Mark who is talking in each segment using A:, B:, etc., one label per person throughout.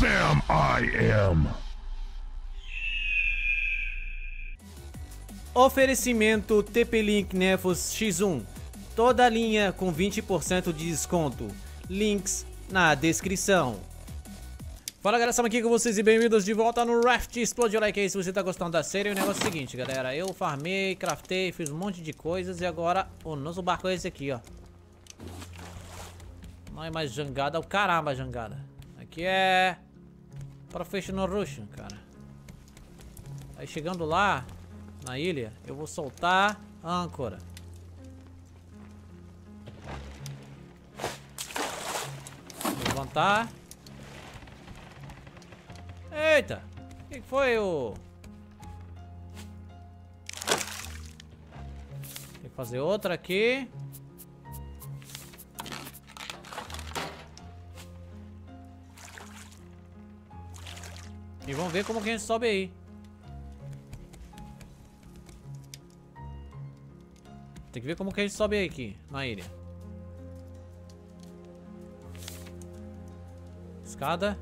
A: Sam I am.
B: Oferecimento TP-Link Nefos X1. Toda a linha com 20% de desconto. Links na descrição. Fala galera, estamos aqui com vocês e bem-vindos de volta no Raft. Explode o like aí se você tá gostando da série. O negócio é o seguinte, galera. Eu farmei, craftei, fiz um monte de coisas e agora o nosso barco é esse aqui, ó. Não é mais jangada, é o caramba jangada. Aqui é Professional Russian, cara. Aí chegando lá na ilha, eu vou soltar a âncora. Levantar. Eita! O que foi o... Tem que fazer outra aqui. E vamos ver como que a gente sobe aí. Tem que ver como que a gente sobe aí aqui, na ilha. Escada.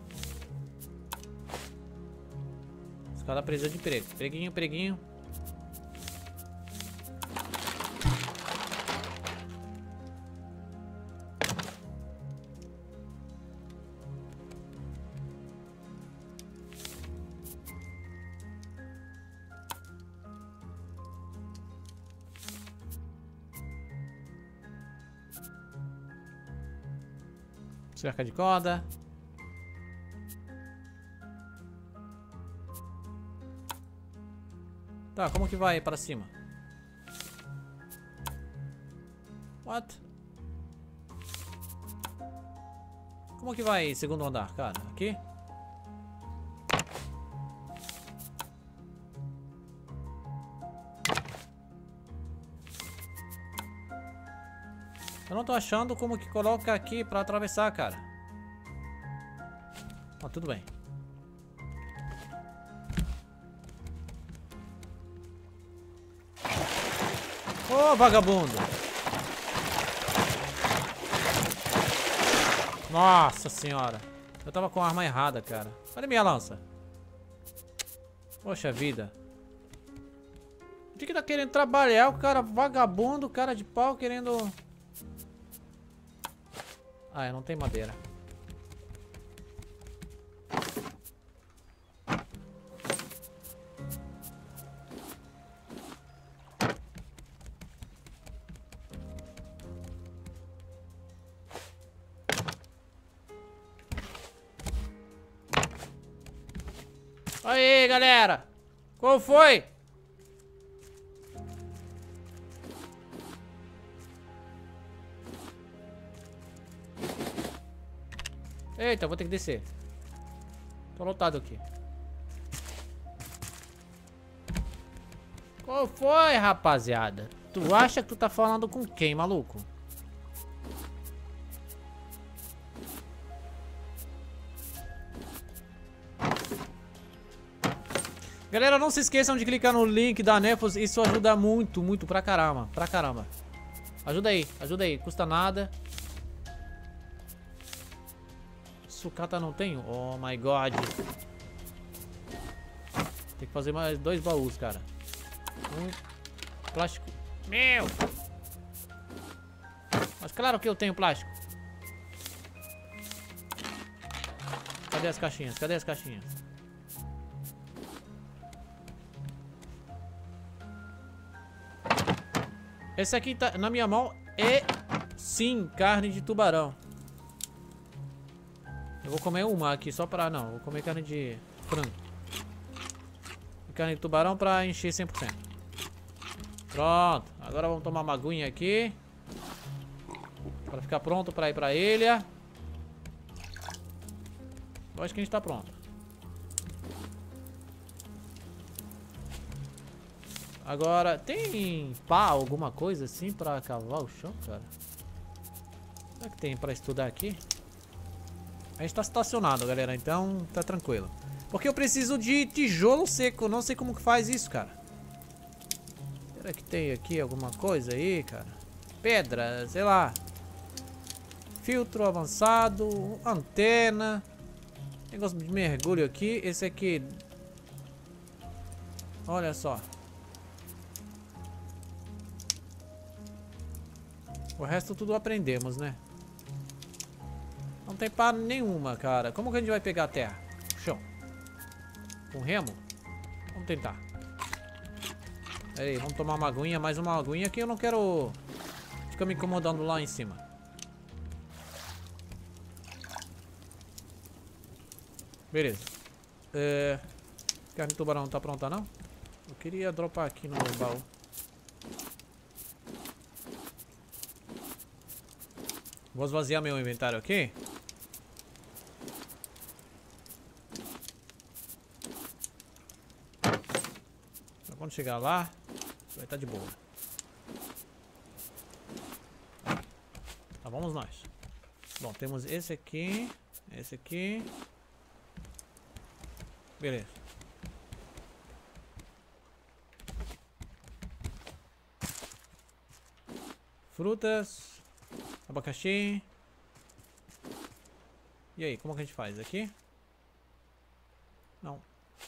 B: Escada precisa de prego. Preguinho, preguinho. Cerca de corda. Tá, como que vai para cima? What? Como que vai segundo andar, cara? Aqui? Eu não tô achando como que coloca aqui pra atravessar, cara. Ó, tudo bem. Ô, vagabundo! Nossa senhora! Eu tava com a arma errada, cara. Olha minha lança. Poxa vida. O que tá querendo trabalhar? O cara vagabundo, cara de pau querendo... Ah, não tem madeira. Aí, galera! Qual foi? Eita, vou ter que descer. Tô lotado aqui. Qual foi, rapaziada? Tu acha que tu tá falando com quem, maluco? Galera, não se esqueçam de clicar no link da Nefos. Isso ajuda muito, muito pra caramba. Pra caramba. Ajuda aí, custa nada. Sucata não tenho? Oh my god. Tem que fazer mais 2 baús, cara. Plástico. Meu! Mas claro que eu tenho plástico. Cadê as caixinhas? Cadê as caixinhas? Esse aqui tá na minha mão é sim carne de tubarão. Eu vou comer uma aqui só pra... Não, vou comer carne de frango. E carne de tubarão pra encher 100%. Pronto. Agora vamos tomar uma aguinha aqui. Pra ficar pronto pra ir pra ilha. Eu acho que a gente tá pronto. Agora, tem pá, alguma coisa assim pra cavar o chão, cara? Será que tem pra estudar aqui? A gente tá estacionado, galera, então tá tranquilo. Porque eu preciso de tijolo seco, não sei como que faz isso, cara. Será que tem aqui alguma coisa aí, cara? Pedra, sei lá. Filtro avançado, antena. Negócio de mergulho aqui. Esse aqui. Olha só. O resto tudo aprendemos, né? Não tem pá nenhuma, cara. Como que a gente vai pegar a terra? Chão. Com remo? Vamos tentar. Pera aí, vamos tomar uma aguinha, mais uma aguinha que eu não quero ficar me incomodando lá em cima. Beleza. Carne de tubarão não tá pronta, não? Eu queria dropar aqui no baú. Vou esvaziar meu inventário aqui. Então, quando chegar lá, vai estar de boa. Tá, vamos nós. Bom, temos esse aqui. Esse aqui. Beleza. Frutas. Abacaxi. E aí, como que a gente faz? Aqui? Não.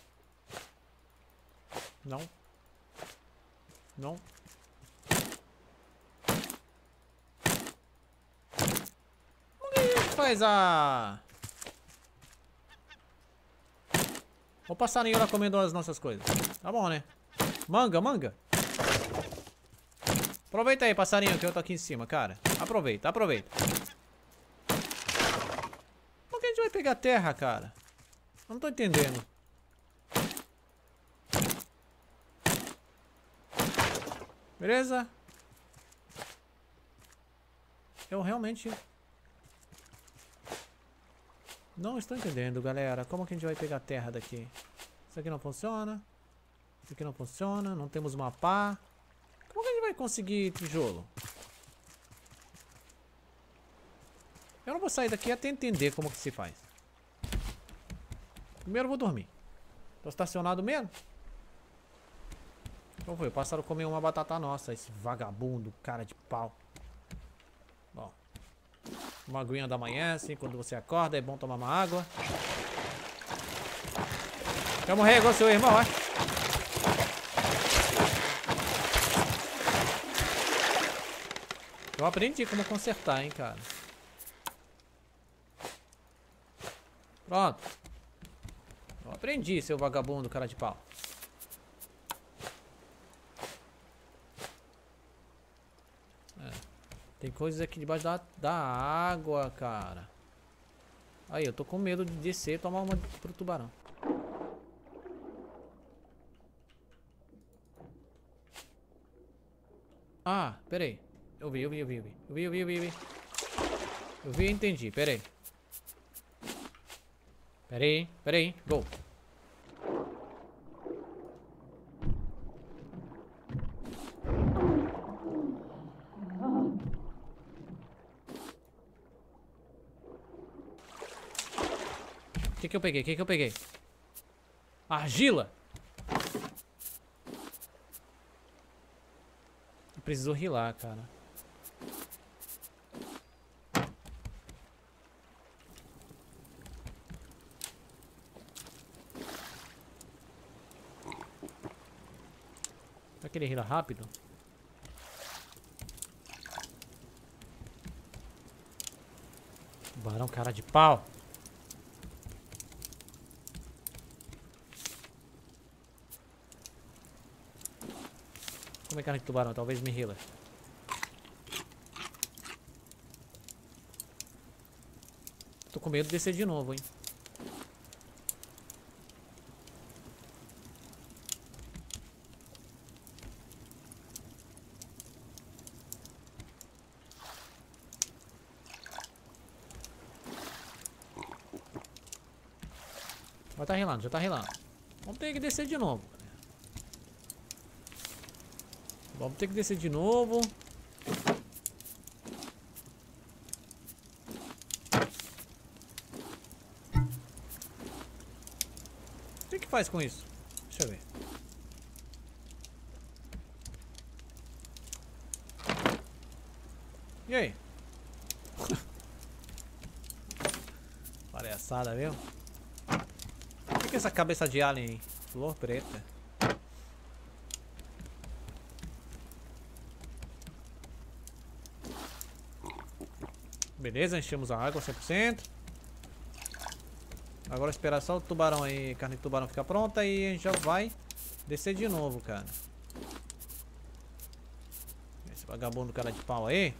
B: Não. Não. Como que a gente faz a... O passarinho lá comendo as nossas coisas. Tá bom, né? Manga, manga. Aproveita aí, passarinho, que eu tô aqui em cima, cara. Aproveita, aproveita. Como que a gente vai pegar terra, cara? Eu não tô entendendo. Beleza? Eu realmente... não estou entendendo, galera. Como que a gente vai pegar terra daqui? Isso aqui não funciona. Isso aqui não funciona. Não temos uma pá. Como que a gente vai conseguir tijolo? Eu não vou sair daqui até entender como que se faz. Primeiro eu vou dormir. Tô estacionado mesmo? Então foi, o pássaro comeu uma batata nossa. Esse vagabundo, cara de pau. Bom. Uma aguinha da manhã, assim, quando você acorda, é bom tomar uma água. Quer morrer igual seu irmão, é? Eu aprendi como consertar, hein, cara. Pronto. Eu aprendi, seu vagabundo, cara de pau. Tem coisas aqui debaixo da água, cara. Aí, eu tô com medo de descer e tomar uma pro tubarão. Ah, pera aí. Eu vi. Eu vi e entendi, pera aí. Pera aí, go. O que eu peguei? O que eu peguei? Argila! Eu preciso rilar, cara. Será que ele rila rápido? Tubarão, cara de pau. Como é carne de tubarão? Talvez me rila. Tô com medo de descer de novo, hein? Já tá rilando, já tá rilando. Vamos ter que descer de novo. Vamos ter que descer de novo. O que faz com isso? Deixa eu ver. E aí? Palhaçada, viu? que é essa cabeça de alien aí? Flor preta. Beleza, enchemos a água 100%. Agora esperar só o tubarão aí, a carne de tubarão ficar pronta e a gente já vai descer de novo, cara. Esse vagabundo cara de pau aí.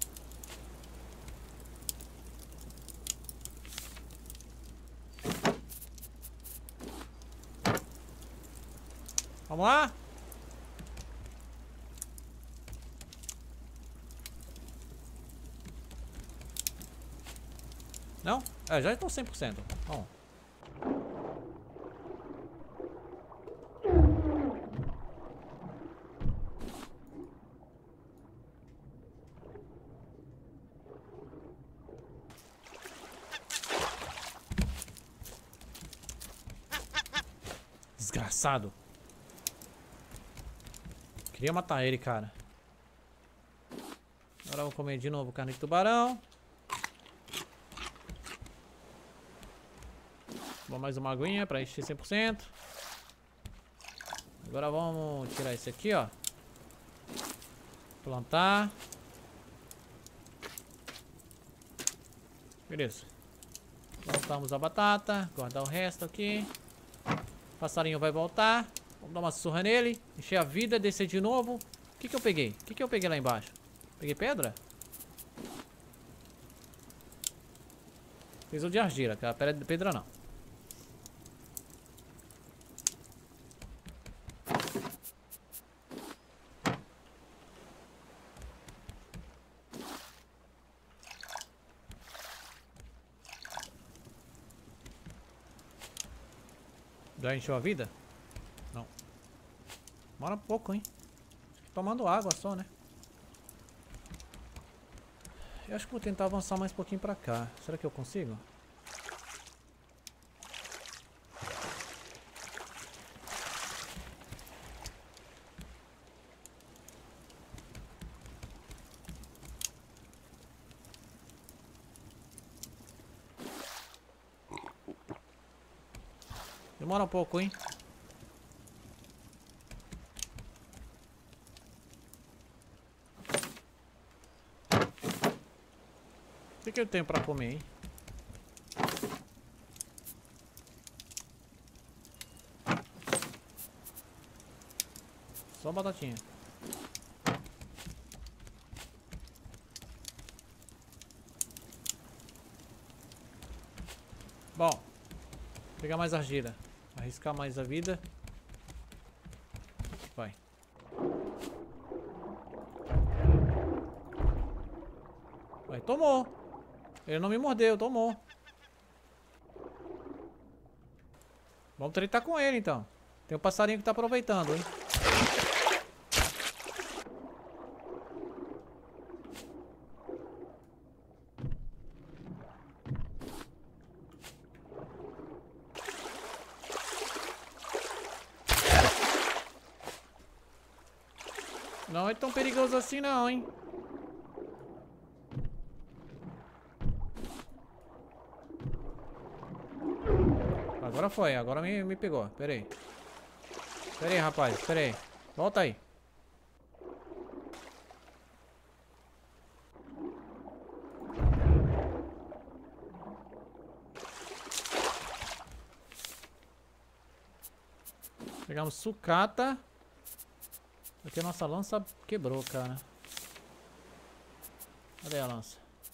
B: Vamos lá? Não? É, já estou 100%. Bom. Desgraçado. Queria matar ele, cara. Agora eu vou comer de novo carne de tubarão. Vou mais uma aguinha pra encher 100%. Agora vamos tirar esse aqui, ó. Plantar. Beleza. Plantamos a batata. Guardar o resto aqui. Passarinho vai voltar. Vamos dar uma surra nele. Encher a vida, descer de novo. O que que eu peguei? O que que eu peguei lá embaixo? Peguei pedra? Fiz o de argila, cara. Pedra não. Já encheu a vida? Não. Demora pouco, hein? Tomando água só, né? Eu acho que vou tentar avançar mais um pouquinho pra cá. Será que eu consigo? Demora um pouco, hein? O que eu tenho pra comer, hein? Só batatinha. Bom, vou pegar mais argila. Arriscar mais a vida. Vai. Vai, tomou. Ele não me mordeu, tomou. Vamos tretar com ele, então. Tem um passarinho que tá aproveitando, hein? Não é tão perigoso assim não, hein? Agora foi, agora me pegou. Pera aí. Pera aí, rapaz, pera aí. Volta aí. Pegamos sucata. Aqui a nossa lança quebrou, cara. Cadê a lança?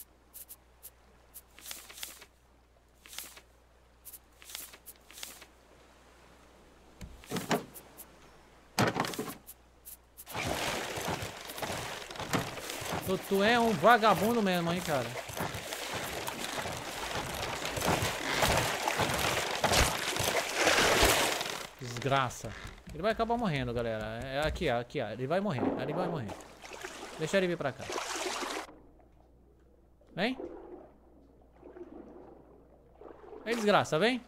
B: Tu é um vagabundo mesmo, hein, cara. Desgraça. Ele vai acabar morrendo, galera. É aqui, ó, aqui, ó. Ele vai morrer, ele vai morrer. Deixa ele vir pra cá. Vem. Vem, desgraça, vem.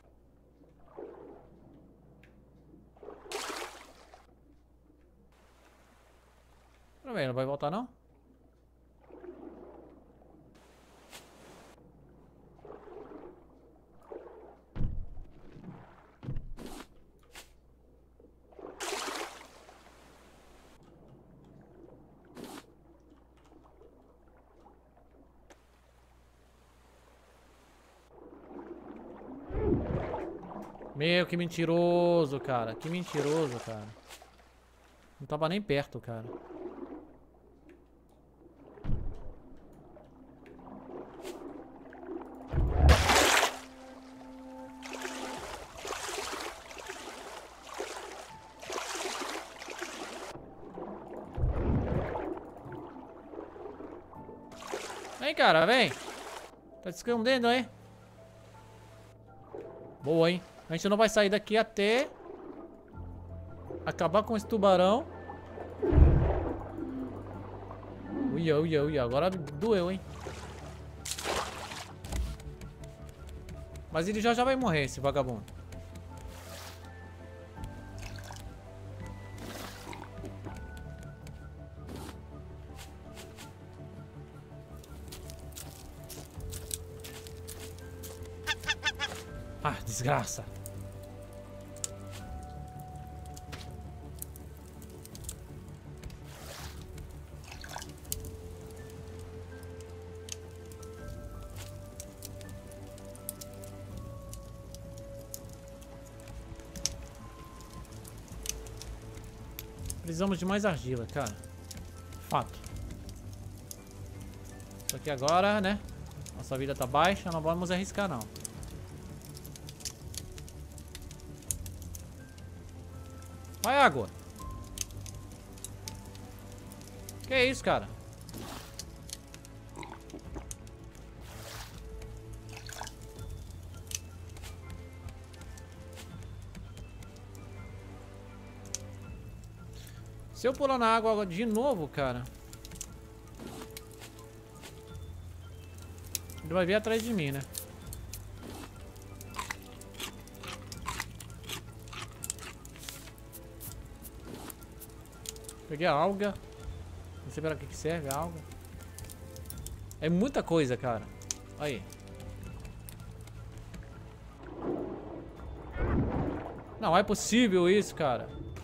B: Não vai voltar, não? Meu, que mentiroso, cara. Que mentiroso, cara. Não tava nem perto, cara. Vem, cara, vem. Tá se escondendo aí. Boa, hein? A gente não vai sair daqui até acabar com esse tubarão. Uia, uia, uia. Agora doeu, hein? Mas ele já vai morrer, esse vagabundo. Ah, desgraça. Precisamos de mais argila, cara. Fato. Só que agora, né? Nossa vida tá baixa, não vamos arriscar, não. Vai, água. Que isso, cara? Se eu pular na água de novo, cara, ele vai vir atrás de mim, né? Peguei a alga. Não sei para que serve a alga. É muita coisa, cara. Aí. Não é possível isso, cara.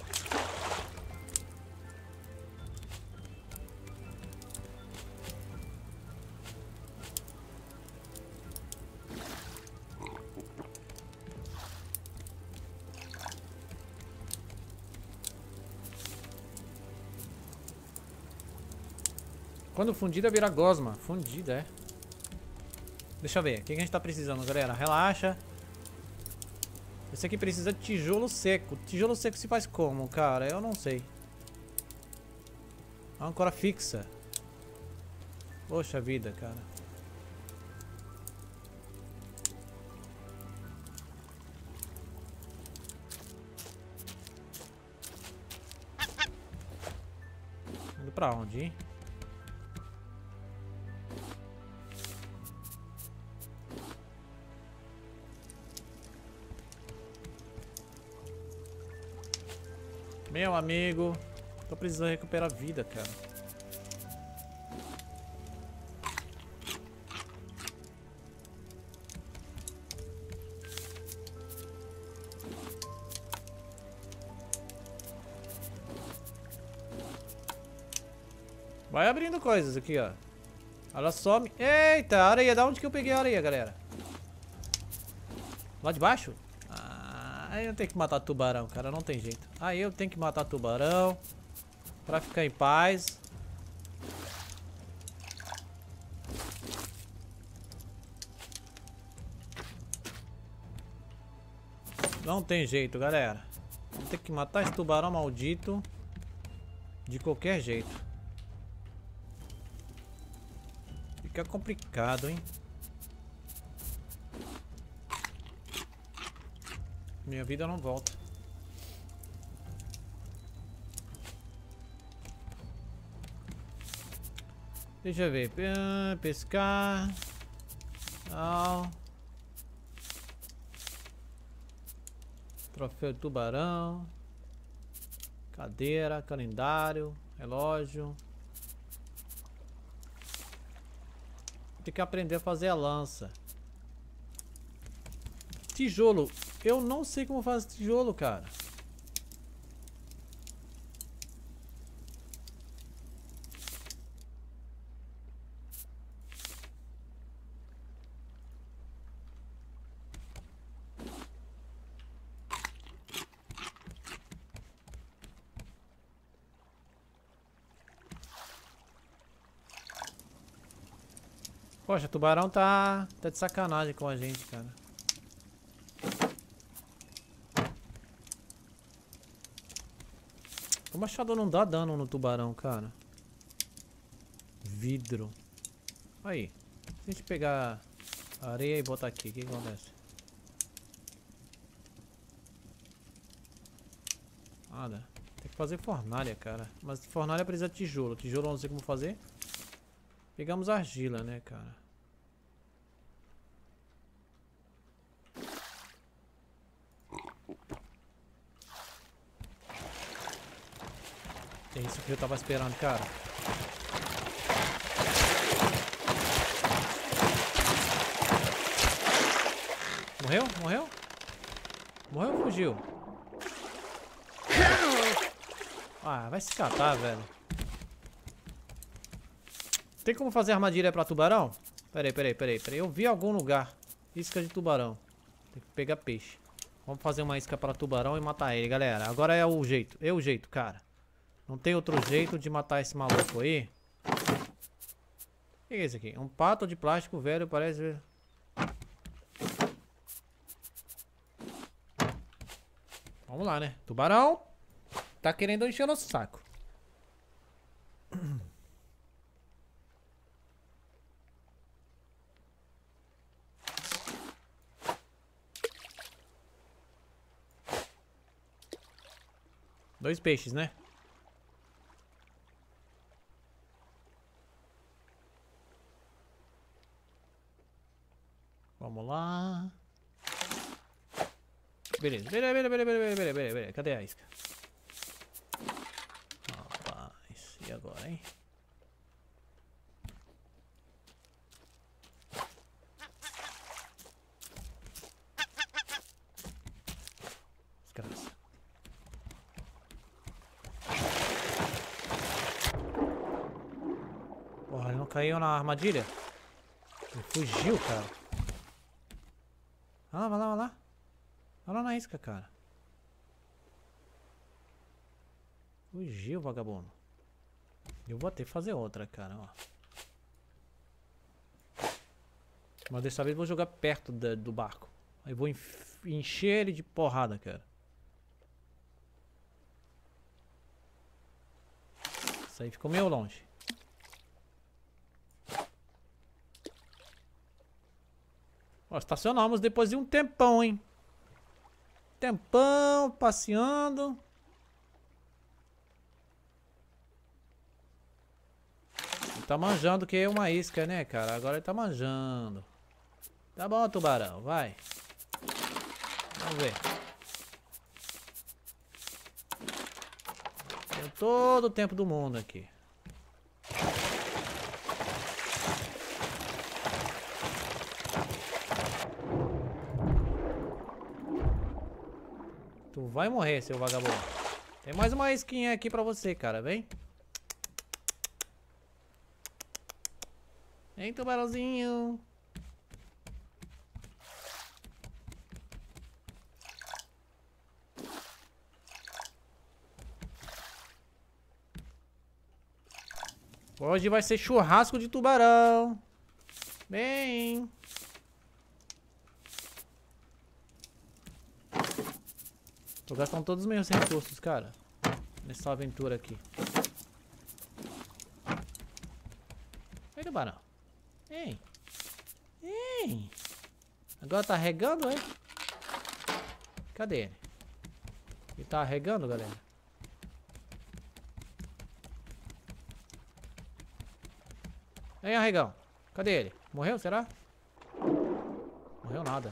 B: Quando fundida vira gosma. Fundida, é. Deixa eu ver. O que a gente tá precisando, galera? Relaxa. Esse aqui precisa de tijolo seco. Tijolo seco se faz como, cara? Eu não sei. Âncora fixa. Poxa vida, cara. Indo pra onde, hein? Meu amigo, tô precisando recuperar a vida, cara. Vai abrindo coisas aqui, ó. Ela some. Eita, areia. Da onde que eu peguei a areia, galera? Lá de baixo? Aí eu tenho que matar tubarão, cara. Não tem jeito. Aí eu tenho que matar tubarão pra ficar em paz. Não tem jeito, galera. Vou ter que matar esse tubarão maldito de qualquer jeito. Fica complicado, hein? Minha vida não volta. Deixa eu ver. Pescar. Não. Troféu de tubarão. Cadeira, calendário, relógio. Tem que aprender a fazer a lança. Tijolo. Eu não sei como faz tijolo, cara. Poxa, o tubarão tá de sacanagem com a gente, cara. O machado não dá dano no tubarão, cara. Vidro. Aí. Se a gente pegar areia e botar aqui, o que acontece? Nada. Tem que fazer fornalha, cara. Mas fornalha precisa de tijolo. Tijolo eu não sei como fazer. Pegamos argila, né, cara? É isso que eu tava esperando, cara. Morreu? Morreu? Morreu ou fugiu? Ah, vai se catar, velho. Tem como fazer armadilha pra tubarão? Peraí. Eu vi algum lugar. Isca de tubarão. Tem que pegar peixe. Vamos fazer uma isca pra tubarão e matar ele, galera. Agora é o jeito. É o jeito, cara. Não tem outro jeito de matar esse maluco aí. O que é isso aqui? Um pato de plástico velho, parece... Vamos lá, né? Tubarão tá querendo encher nosso saco. Dois peixes, né? Vamos lá. Beleza. Cadê a isca? Rapaz, e agora, hein? Desgraça. Porra, ele não caiu na armadilha? Ele fugiu, cara. Vai lá. Vai lá na isca, cara. Fugiu, vagabundo. Eu vou ter que fazer outra, cara, ó. Mas dessa vez eu vou jogar perto do barco. Aí eu vou encher ele de porrada, cara. Isso aí ficou meio longe. Ó, estacionamos depois de um tempão, hein? Tempão, passeando. Ele tá manjando que é uma isca, né, cara? Agora ele tá manjando. Tá bom, tubarão, vai. Vamos ver. Tenho todo o tempo do mundo aqui. Tu vai morrer, seu vagabundo. Tem mais uma isquinha aqui pra você, cara. Vem. Vem, tubarãozinho. Hoje vai ser churrasco de tubarão. Vem. Tô gastando todos os meus recursos, cara. Nessa aventura aqui. Vem, tubarão. Vem. Vem. Agora tá regando, hein? Cadê ele? Ele tá regando, galera? Vem, arregão. Cadê ele? Morreu, será? Morreu nada.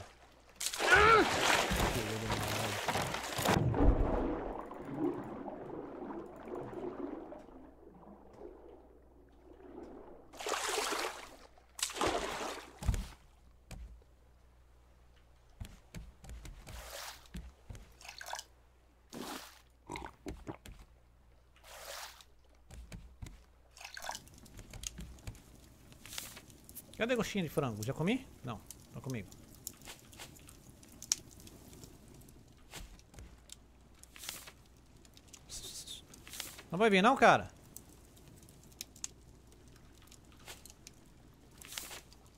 B: Cadê a coxinha de frango? Já comi? Não, tá comigo. Não vai vir não, cara?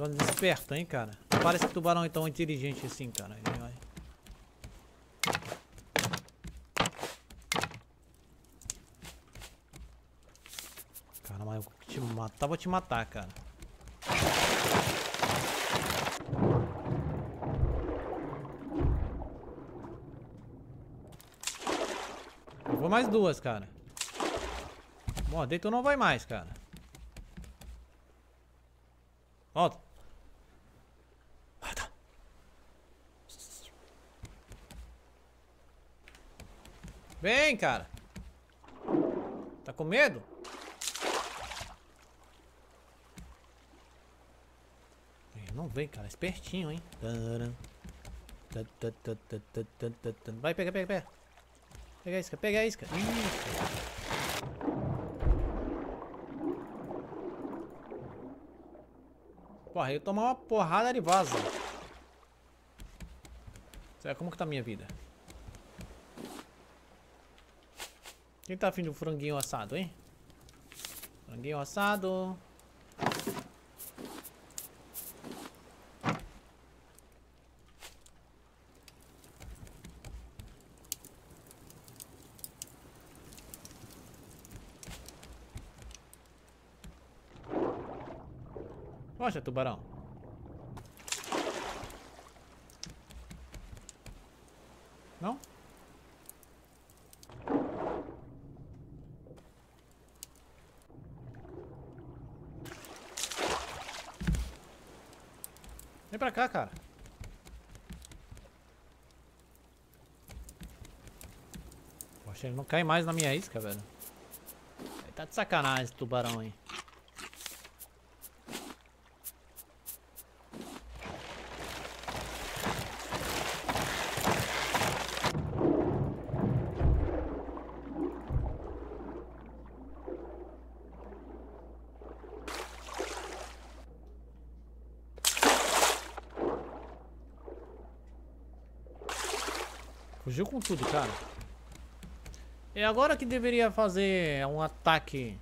B: Tubarão desperto, hein, cara. Não parece que tubarão é tão inteligente assim, cara. Ele vai... Cara, mas eu te matar, vou te matar, cara. Eu vou mais duas, cara. Bom, deitou não vai mais, cara. Volta. Volta. Vem, cara. Tá com medo? Não vem, cara. Espertinho, hein? Vai, pega, pega, pega. Pega a isca, pega a isca. Isso. Porra, eu tomar uma porrada de vaza. Será como que tá a minha vida? Quem tá afim do franguinho assado, hein? Franguinho assado. Poxa, tubarão. Não? Vem pra cá, cara. Poxa, ele não cai mais na minha isca, velho. Ele tá de sacanagem esse tubarão aí. Fugiu com tudo, cara. É agora que deveria fazer um ataque.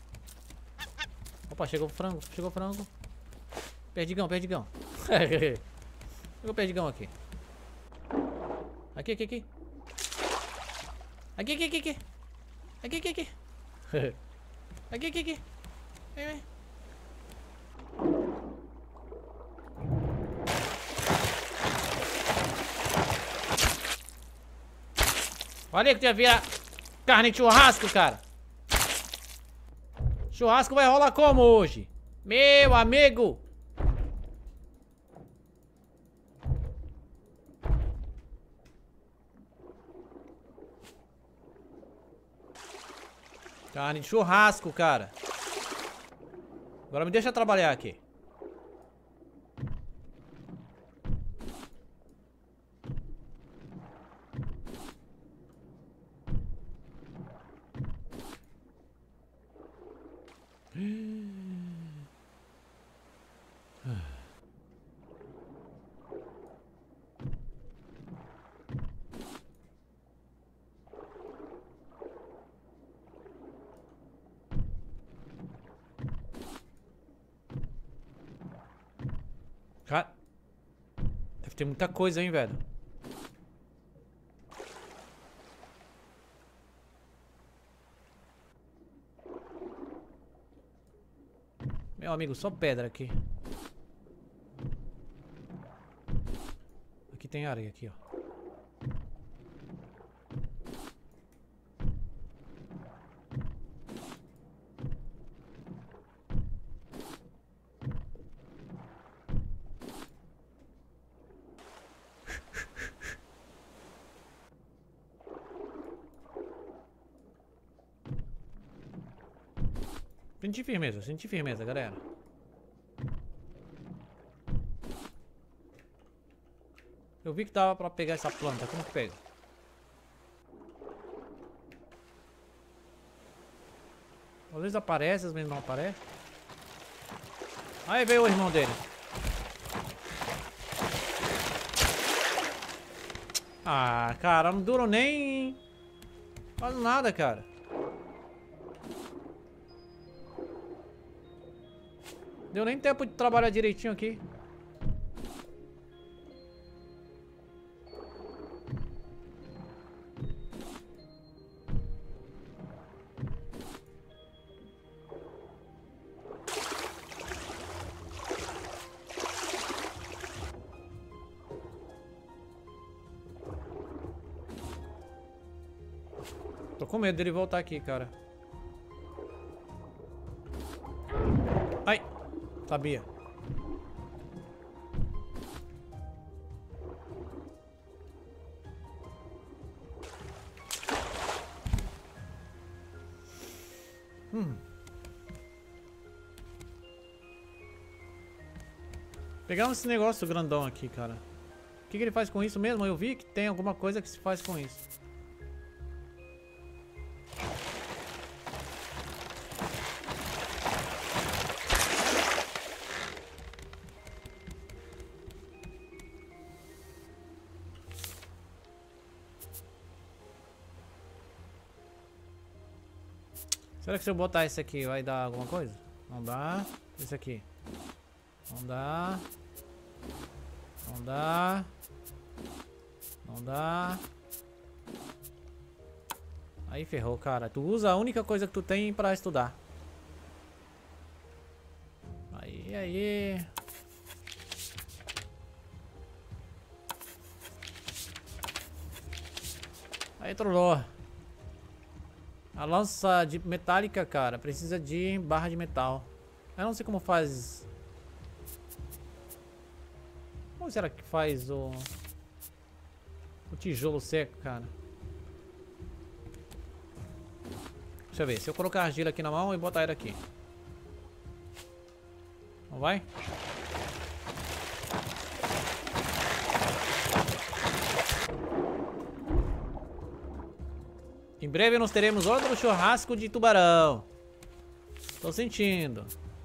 B: Opa, chegou o frango, chegou o frango. Perdigão, perdigão. Chegou o perdigão aqui. Aqui, aqui, aqui. Aqui, aqui, aqui, aqui. Aqui, aqui, aqui. Aqui, aqui, aqui. Vem, vem. Olha que tu ia virar carne de churrasco, cara. Churrasco vai rolar como hoje? Meu amigo. Carne de churrasco, cara. Agora me deixa trabalhar aqui. Cara, deve ter muita coisa, hein, velho. Meu amigo, só pedra aqui. Aqui tem areia, aqui, ó. Senti firmeza, galera. Eu vi que dava pra pegar essa planta. Como que pega? Às vezes aparece, às vezes não aparece. Aí veio o irmão dele. Ah, cara, não duro nem... Faz nada, cara. Deu nem tempo de trabalhar direitinho aqui. Tô com medo dele voltar aqui, cara. Ai, sabia. Pegamos esse negócio grandão aqui, cara. O que ele faz com isso mesmo? Eu vi que tem alguma coisa que se faz com isso. Será que se eu botar esse aqui vai dar alguma coisa? Não dá. Esse aqui. Não dá. Não dá. Não dá. Aí ferrou, cara. Tu usa a única coisa que tu tem pra estudar. Aí. Aí trollou. A lança de metálica, cara, precisa de barra de metal. Eu não sei como faz. Como será que faz o tijolo seco, cara? Deixa eu ver. Se eu colocar a argila aqui na mão e botar ele aqui. Não vai? Em breve nós teremos outro churrasco de tubarão. Tô sentindo.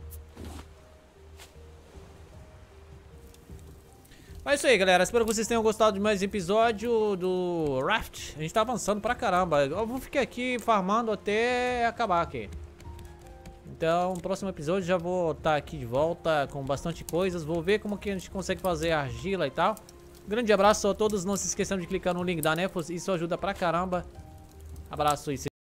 B: Mas é isso aí, galera. Espero que vocês tenham gostado de mais episódio do Raft. A gente tá avançando pra caramba. Eu vou ficar aqui farmando até acabar aqui. Então, no próximo episódio já vou estar aqui de volta com bastante coisas. Vou ver como que a gente consegue fazer argila e tal. Grande abraço a todos. Não se esqueçam de clicar no link da Nefos. Isso ajuda pra caramba. Abraço e